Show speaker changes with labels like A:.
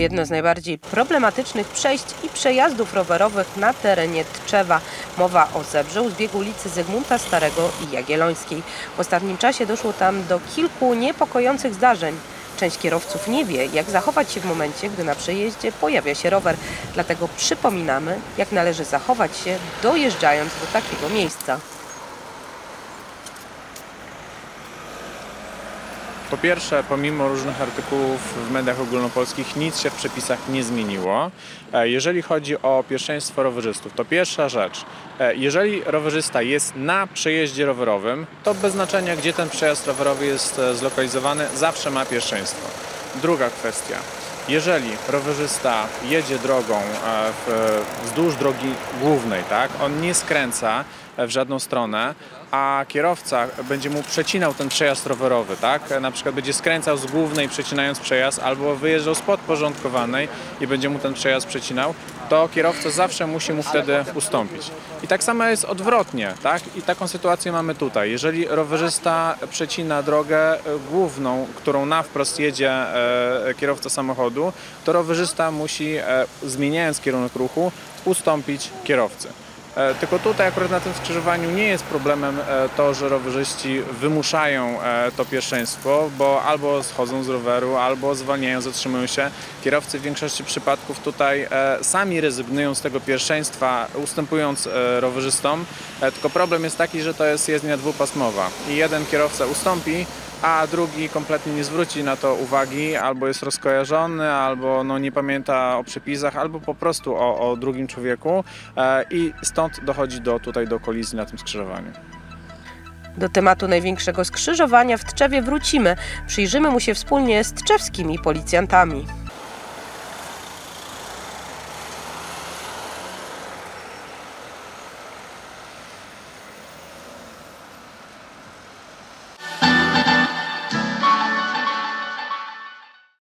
A: jedno z najbardziej problematycznych przejść i przejazdów rowerowych na terenie Tczewa. Mowa o Zebrze u zbiegu ulicy Zygmunta Starego i Jagiellońskiej. W ostatnim czasie doszło tam do kilku niepokojących zdarzeń. Część kierowców nie wie, jak zachować się w momencie, gdy na przejeździe pojawia się rower. Dlatego przypominamy, jak należy zachować się, dojeżdżając do takiego miejsca.
B: Po pierwsze, pomimo różnych artykułów w mediach ogólnopolskich, nic się w przepisach nie zmieniło. Jeżeli chodzi o pierwszeństwo rowerzystów, to pierwsza rzecz, jeżeli rowerzysta jest na przejeździe rowerowym, to bez znaczenia, gdzie ten przejazd rowerowy jest zlokalizowany, zawsze ma pierwszeństwo. Druga kwestia. Jeżeli rowerzysta jedzie drogą wzdłuż drogi głównej, tak, on nie skręca w żadną stronę, a kierowca będzie mu przecinał ten przejazd rowerowy, tak, na przykład będzie skręcał z głównej, przecinając przejazd, albo wyjeżdżał z podporządkowanej i będzie mu ten przejazd przecinał, to kierowca zawsze musi mu wtedy ustąpić. I tak samo jest odwrotnie, tak? I taką sytuację mamy tutaj. Jeżeli rowerzysta przecina drogę główną, którą na wprost jedzie kierowca samochodu, to rowerzysta musi, zmieniając kierunek ruchu, ustąpić kierowcy. Tylko tutaj akurat na tym skrzyżowaniu nie jest problemem to, że rowerzyści wymuszają to pierwszeństwo, bo albo schodzą z roweru, albo zwalniają, zatrzymują się. Kierowcy w większości przypadków tutaj sami rezygnują z tego pierwszeństwa, ustępując rowerzystom. Tylko problem jest taki, że to jest jezdnia dwupasmowa i jeden kierowca ustąpi, a drugi kompletnie nie zwróci na to uwagi, albo jest rozkojarzony, albo nie pamięta o przepisach, albo po prostu o drugim człowieku i stąd dochodzi do kolizji na tym skrzyżowaniu.
A: Do tematu największego skrzyżowania w Tczewie wrócimy. Przyjrzymy mu się wspólnie z tczewskimi policjantami.